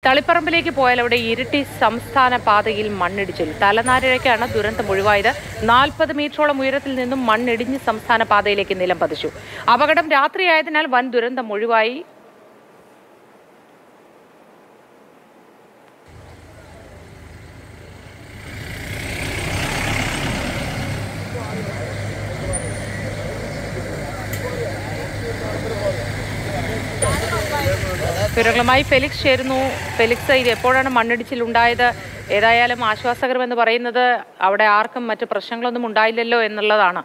തളിപ്പറമ്പിലേക്ക് പോയാൽ അവിടെ ഇരിട്ടി സംസ്ഥാന പാതയിൽ മണ്ണിടിച്ചിൽ. തലനാരിഴയ്ക്കാണ് ദുരന്തം ഒഴിവായത്. 40 മീറ്ററോളം ഉയരത്തിൽ നിന്നും മണ്ണിടിഞ്ഞ് സംസ്ഥാന പാതയിലേക്ക് നിലം പതിച്ചു. അപകടം രാത്രിയായതിനാൽ വൻ ദുരന്തം ഒഴിവായി. വിവരങ്ങളുമായി ഫെലിക്സ് ചേരുന്നു. ഫെലിക്സ്, ഇത് എപ്പോഴാണ് മണ്ണിടിച്ചിൽ ഉണ്ടായത്? ഏതായാലും ആശ്വാസകരമെന്ന് പറയുന്നത് അവിടെ ആർക്കും മറ്റ് പ്രശ്നങ്ങളൊന്നും ഉണ്ടായില്ലല്ലോ എന്നുള്ളതാണ്.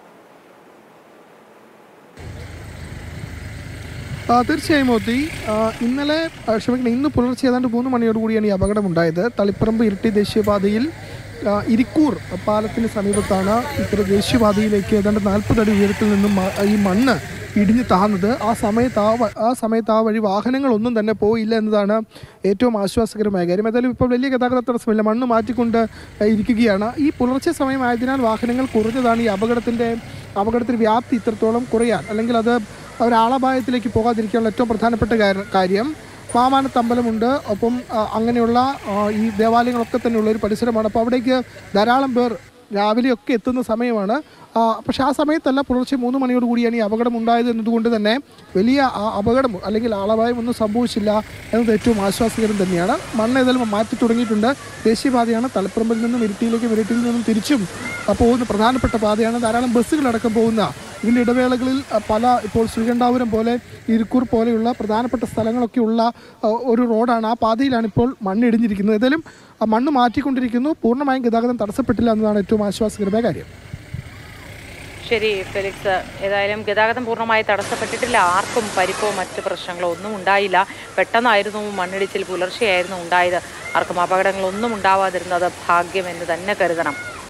തീർച്ചയായും മോത്തി, ഇന്ന് പുലർച്ചെ ഏതാണ്ട് 3 മണിയോടുകൂടിയാണ് ഈ അപകടം ഉണ്ടായത്. തളിപ്പറമ്പ് ഇരിട്ടി ദേശീയപാതയിൽ ഇരിക്കൂർ പാലത്തിന് സമീപത്താണ് ഇത്തരം ദേശീയപാതയിലേക്ക് ഏതാണ്ട് 40 അടി ഉയരത്തിൽ നിന്നും ഈ മണ്ണ് ഇടിഞ്ഞ് താഴ്ന്നത്. ആ സമയത്ത് ആ വഴി വാഹനങ്ങളൊന്നും തന്നെ പോയില്ല എന്നതാണ് ഏറ്റവും ആശ്വാസകരമായ കാര്യം. ഏതായാലും ഇപ്പോൾ വലിയ ഗതാഗത തടസ്സമില്ല, മണ്ണ് മാറ്റിക്കൊണ്ട് ഇരിക്കുകയാണ്. ഈ പുലർച്ചെ സമയമായതിനാൽ വാഹനങ്ങൾ കുറഞ്ഞതാണ് ഈ അപകടത്തിന് വ്യാപ്തി ഇത്രത്തോളം കുറയാൻ, അല്ലെങ്കിൽ അത് ഒരാളപായത്തിലേക്ക് പോകാതിരിക്കാനുള്ള ഏറ്റവും പ്രധാനപ്പെട്ട കാര്യം. മാമാനത്തമ്പലമുണ്ട്, ഒപ്പം അങ്ങനെയുള്ള ഈ ദേവാലയങ്ങളൊക്കെ തന്നെയുള്ള ഒരു പരിസരമാണ്. അപ്പോൾ അവിടേക്ക് ധാരാളം പേർ രാവിലെയൊക്കെ എത്തുന്ന സമയമാണ്. പക്ഷേ ആ സമയത്തല്ല, പുലർച്ചെ 3 മണിയോടുകൂടിയാണ് ഈ അപകടം ഉണ്ടായത് എന്നതുകൊണ്ട് തന്നെ വലിയ അപകടം അല്ലെങ്കിൽ ആളപായം ഒന്നും സംഭവിച്ചില്ല എന്നത് ഏറ്റവും ആശ്വാസകരം തന്നെയാണ്. മണ്ണ് ഏതായാലും മാറ്റി തുടങ്ങിയിട്ടുണ്ട്. ദേശീയപാതയാണ്, തളിപ്പറമ്പിൽ നിന്നും ഇരിട്ടിയിൽ നിന്നും തിരിച്ചും പോകുന്ന പ്രധാനപ്പെട്ട പാതയാണ്. ധാരാളം ബസ്സുകളടക്കം പോകുന്ന ഇതിൻ്റെ ഇടവേളകളിൽ ഇപ്പോൾ ശ്രീകണ്ഠാപുരം പോലെ ഇരിക്കൂർ പോലെയുള്ള പ്രധാനപ്പെട്ട സ്ഥലങ്ങളൊക്കെ ഉള്ള ഒരു റോഡാണ്. ആ പാതയിലാണ് ഇപ്പോൾ മണ്ണിടിഞ്ഞിരിക്കുന്നത്. ഏതായാലും മണ്ണ് മാറ്റിക്കൊണ്ടിരിക്കുന്നു. പൂർണ്ണമായും ഗതാഗതം തടസ്സപ്പെട്ടില്ല എന്നതാണ് ഏറ്റവും ആശ്വാസകരമായ കാര്യം. ശരി ഫെലിക്സ്, ഏതായാലും ഗതാഗതം പൂർണ്ണമായി തടസ്സപ്പെട്ടിട്ടില്ല. ആർക്കും പരിക്കോ മറ്റ് പ്രശ്നങ്ങളോ ഒന്നും ഉണ്ടായില്ല. പെട്ടെന്നായിരുന്നു മണ്ണിടിച്ചിൽ, പുലർച്ചെയായിരുന്നു ഉണ്ടായത്. ആർക്കും അപകടങ്ങളൊന്നും ഉണ്ടാവാതിരുന്നത് ഭാഗ്യമെന്ന് തന്നെ കരുതണം.